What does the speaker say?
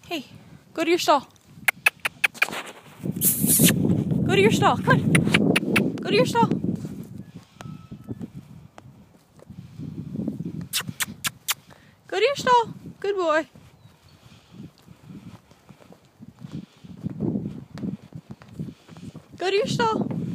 Hey, go to your stall. Go to your stall. Come on. Go to your stall. Go to your stall. Good boy. Go to your stall.